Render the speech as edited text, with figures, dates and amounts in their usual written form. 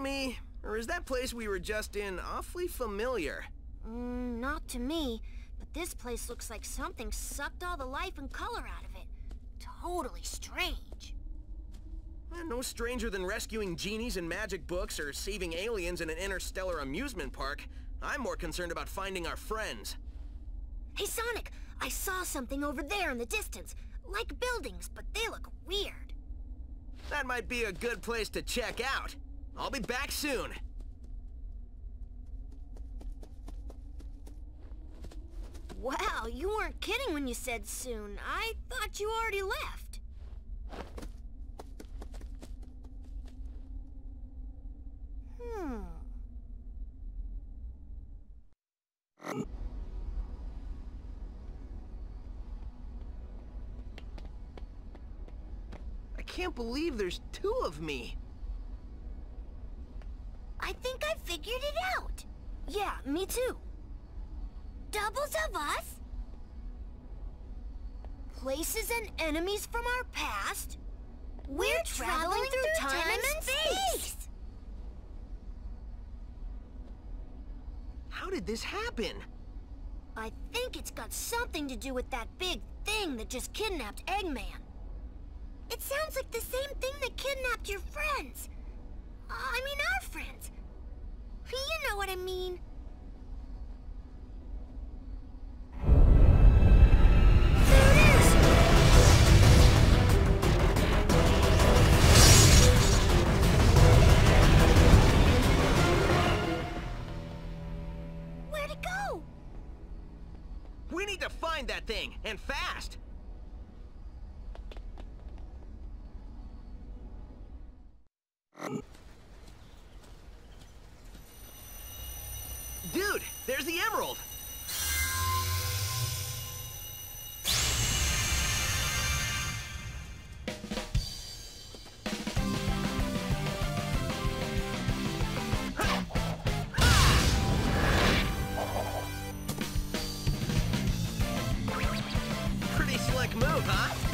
me? Or is that place we were just in awfully familiar? Not to me, but this place looks like something sucked all the life and color out of it. Totally strange. No stranger than rescuing genies in magic books or saving aliens in an interstellar amusement park. I'm more concerned about finding our friends. Hey, Sonic, I saw something over there in the distance. Like buildings, but they look weird. That might be a good place to check out. I'll be back soon. Wow, you weren't kidding when you said soon. I thought you already left. I can't believe there's two of me. I think I figured it out. Yeah, me too. Doubles of us? Places and enemies from our past? We're traveling through time and space! How did this happen? I think it's got something to do with that big thing that just kidnapped Eggman. It sounds like the same thing that kidnapped your friends. I mean our friends. You know what I mean. There it is! Where'd it go? We need to find that thing, and fast! Dude, there's the emerald! Pretty slick move, huh?